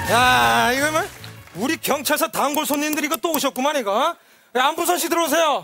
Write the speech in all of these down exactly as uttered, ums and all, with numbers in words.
야, 이거 뭐 우리 경찰서 단골 손님들이 이거 또 오셨구만 이거. 야, 안부선 씨 들어오세요.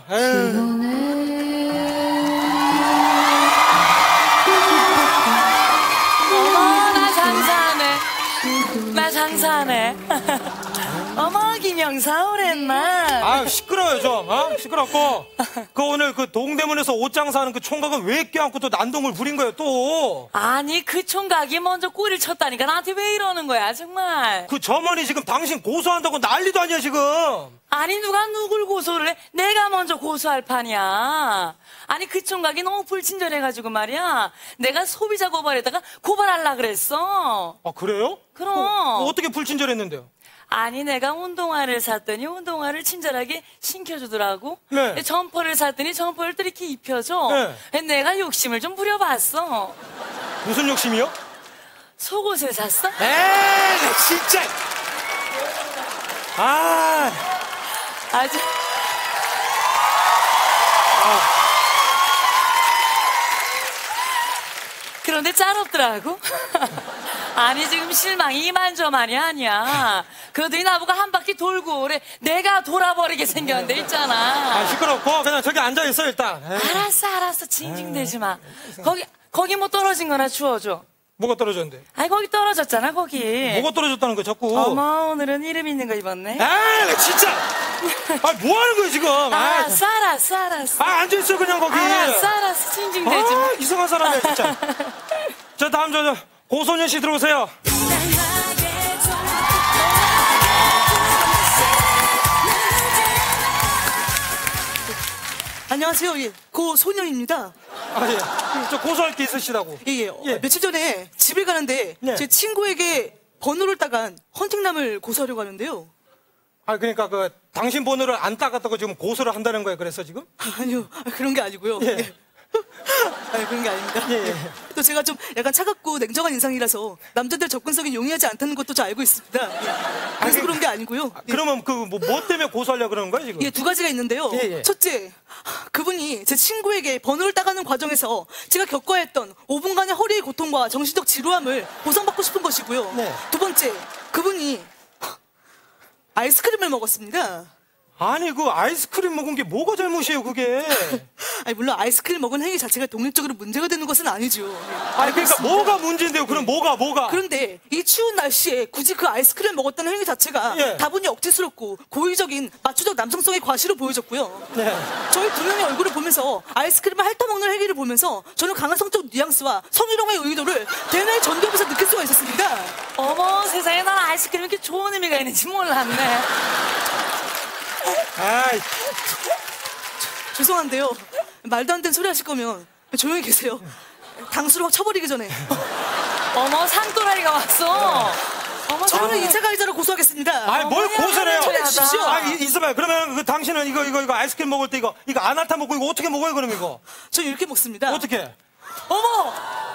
어머, 나 장사하네. 나 장사하네. 어머, 김영사 오랜만. 아유, 시끄러워요 좀. 어? 시끄럽고. 그 오늘 그 동대문에서 옷 장사하는 그 총각은 왜 껴안고 또 난동을 부린 거예요 또? 아니, 그 총각이 먼저 꼬리를 쳤다니까 나한테 왜 이러는 거야 정말. 그 점원이 지금 당신 고소한다고 난리도 아니야 지금. 아니, 누가 누굴 고소를 해? 내가 먼저 고소할 판이야. 아니, 그 총각이 너무 불친절해가지고 말이야. 내가 소비자 고발에다가 고발하려 그랬어. 아, 그래요? 그럼. 어, 어떻게 불친절했는데요? 아니, 내가 운동화를 샀더니 운동화를 친절하게 신겨주더라고. 네. 점퍼를 샀더니 점퍼를 또 이렇게 입혀줘. 네. 내가 욕심을 좀 부려봤어. 무슨 욕심이요? 속옷을 샀어? 에이, 진짜. 아, 아주. 아. 그런데 짤없더라고. 아니, 지금 실망이 이만저만이 아니야. 그러더니 나보고 한 바퀴 돌고 그래. 내가 돌아버리게 생겼는데 있잖아. 아, 시끄럽고 그냥 저기 앉아있어 일단. 에이. 알았어, 알았어. 징징대지 마. 거기, 거기 뭐 떨어진 거나 주워줘. 뭐가 떨어졌는데? 아니, 거기 떨어졌잖아, 거기. 뭐가 떨어졌다는 거야 자꾸? 어머, 오늘은 이름 있는 거 입었네. 에이, 진짜. 아, 뭐 하는 거야 지금? 알았어, 알았어, 알았어. 아, 앉아있어 그냥 거기. 알았어, 알았어. 징징대지 마. 아, 이상한 사람이야 진짜. 자, 다음 저, 저 고소년 씨 들어오세요. 안녕하세요. 예, 고소년입니다. 아, 예. 저 고소할 게 있으시다고. 예, 예. 어, 예. 며칠 전에 집에 가는데 네. 제 친구에게 번호를 따간 헌팅남을 고소하려고 하는데요. 아, 그러니까 그 당신 번호를 안 따갔다고 지금 고소를 한다는 거예요. 그래서 지금? 아, 아니요, 아, 그런 게 아니고요. 예. 예. 아니, 그런 게 아닙니다. 예, 예. 또 제가 좀 약간 차갑고 냉정한 인상이라서 남자들 접근성이 용이하지 않다는 것도 잘 알고 있습니다. 예. 그래서 아니, 그런 게 아니고요. 아, 그러면 그 뭐 뭐 때문에 고소하려고 그러는 거예요 지금? 예, 두 가지가 있는데요. 예, 예. 첫째, 그분이 제 친구에게 번호를 따가는 과정에서 제가 겪어야 했던 오 분간의 허리의 고통과 정신적 지루함을 보상받고 싶은 것이고요. 네. 두 번째, 그분이 아이스크림을 먹었습니다. 아니, 그 아이스크림 먹은 게 뭐가 잘못이에요 그게? 아니, 물론 아이스크림 먹은 행위 자체가 독립적으로 문제가 되는 것은 아니죠. 아니, 그러니까 뭐가 문제인데요? 그럼 뭐가 뭐가? 그런데 이 추운 날씨에 굳이 그 아이스크림 먹었다는 행위 자체가 예. 다분히 억지스럽고 고의적인 마초적 남성성의 과시로 보여졌고요. 네. 저희 두 명의 얼굴을 보면서 아이스크림을 핥아먹는 행위를 보면서 저는 강한 성적 뉘앙스와 성희롱의 의도를 대뇌 전두엽에서 느낄 수가 있었습니다. 어머, 세상에 난 아이스크림이 이렇게 좋은 의미가 있는지 몰랐네. 아이, 죄송한데요. 말도 안 되는 소리 하실 거면 조용히 계세요. 당수로 확 쳐버리기 전에. 어머, 산또라이가 왔어. 어머, 저는 이 차 가해자로 고소하겠습니다. 아니 뭘 고소를 해요? 처리해 주십시오. 아, 이- 있어봐요. 그러면 그 당신은 이거 이거 이거 아이스크림 먹을 때 이거 이거 안 핥아 먹고 이거 어떻게 먹어요 그럼 이거? 저 이렇게 먹습니다. 어떻게? 어머!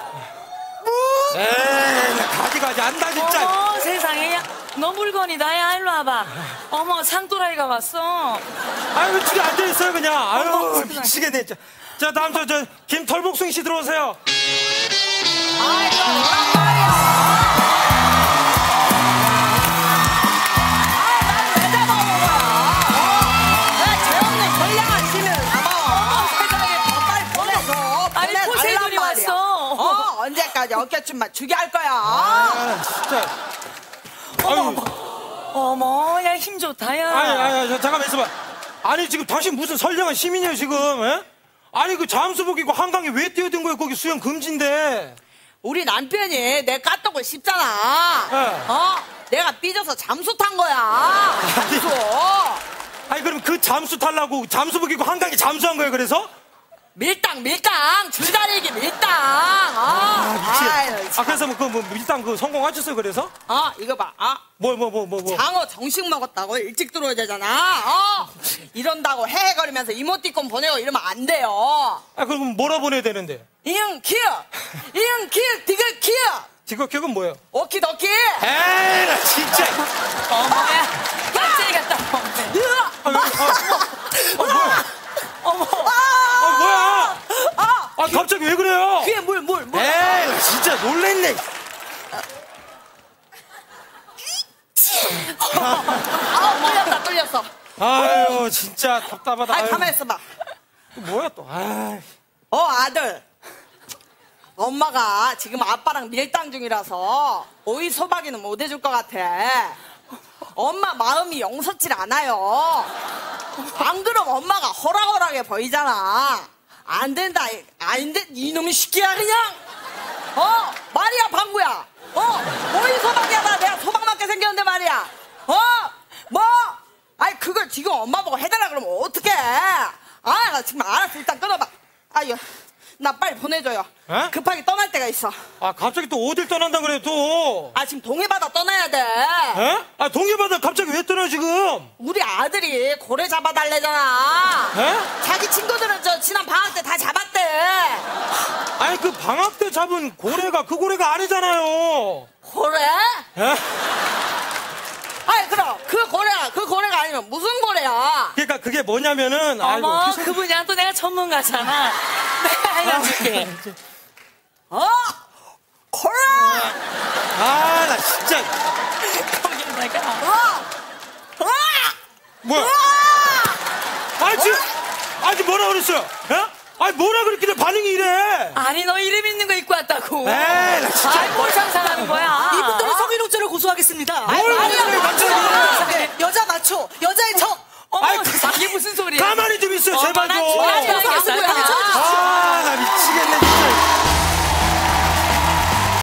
에이, 가지 가지 안다 진짜. 어머, 세상에. 야, 너 물건이다. 야, 일로 와봐. 어머, 산또라이가 왔어. 아유, 집에 앉아 있어요 그냥. 아유, 어머, 미치겠네 진짜. 자, 다음 저 저 김털복숭이 씨 들어오세요. 아이고, 뭐란 말이야. 아, 난왜 잡아오는 거야? 어? 왜 죄없는 선량한 신을 잡아? 세상에. 어, 빨리 보내줘. 아니, 보내달란 포세이돈이 말이야. 왔어. 어, 언제까지 어깨춤만 추게 할 거야? 아, 진짜. 아유, 어머, 야, 힘 좋다, 야. 아니, 아니, 아니, 잠깐만 있어봐. 아니 지금 당신 무슨 선량한 시민이에요 지금? 에? 아니 그 잠수복 입고 한강에 왜 뛰어든 거예요? 거기 수영 금지인데. 우리 남편이 내 까떡을 씹잖아. 네. 어? 내가 삐져서 잠수 탄 거야. 잠수. 아니 그럼 그 잠수 타려고 잠수복 입고 한강에 잠수한 거예요 그래서? 밀당, 밀당. 줄다리기 밀당. 어? 아유, 아 그래서 뭐 그 뭐 일단 그 성공하셨어요 그래서? 어, 이거 봐. 어? 뭐 뭐 뭐 뭐 뭐. 장어 정식 먹었다고 일찍 들어야 되잖아. 어? 이런다고 헤헤거리면서 이모티콘 보내고 이러면 안 돼요. 아 그럼 뭐라 보내야 되는데? 이응 키어. 이응 키어. 디귿 키어. 지극격은 뭐예요? 오키도키. 에이 나 진짜. 어머야. 깍쟁이 같다. 으아. 아, 아, 아, 뭐야? 어머. 아 뭐야? 아, 아 갑자기 왜 그래요? 귀에 물, 물, 물. 에이 나 진짜 놀랬네. 아, 뚫렸다, 뚫렸어. 아유, 진짜 답답하다. 아이, 아유. 가만히 있어봐. 뭐야 또. 아이. 어, 아들. 엄마가 지금 아빠랑 밀당 중이라서 오이 소박이는 못 해줄 것 같아. 엄마 마음이 용서질 않아요. 안 그럼 엄마가 호락호락해 보이잖아. 안 된다. 안 돼. 이놈이 시끼야 그냥. 어? 말이야 방구야. 어? 오이 소박이야. 나 내가 소박 맞게 생겼는데 말이야. 어? 뭐? 아이 그걸 지금 엄마 보고 해달라 그러면 어떡해. 아 나 지금 알았어. 일단 끊어봐. 아유 나 빨리 보내줘요. 에? 급하게 떠날 때가 있어. 아, 갑자기 또 어딜 떠난다 그래, 또. 아 지금 동해바다 떠나야 돼. 에? 아, 동해바다 갑자기 왜 떠나, 지금? 우리 아들이 고래 잡아달래잖아. 에? 자기 친구들은 저 지난 방학 때 다 잡았대. 아니, 그 방학 때 잡은 고래가 그 고래가 아니잖아요. 고래? 에? 아이 그럼 그 고래가 그 고래가 아니면 무슨 고래야? 그러니까 그게 뭐냐면은, 아이고. 어머, 그- 그 분야는 또 내가 전문가잖아. 내가 알려줄게. 어? 고래? 아, 나 진짜. 거기다가. 어? 어? 뭐야? 아, 지금, 아, 지금 뭐라 그랬어요? 에? 아니, 뭐라 그랬길래 반응이 이래? 아니, 너 이름 있는 거 입고 왔다고. 에이, 나 진짜. 아이, 뭘 상상하는 거야. 이분들은 성희롱죄를 고소하겠습니다. 뭘 그래, 갑자기. 네, 여자 마초, 여자의 적. 어머, 아이, 이게 무슨 소리야? 가만히 좀 있어요, 제발 난 좀. 좋아하지 않겠어요. 고소하겠습니다.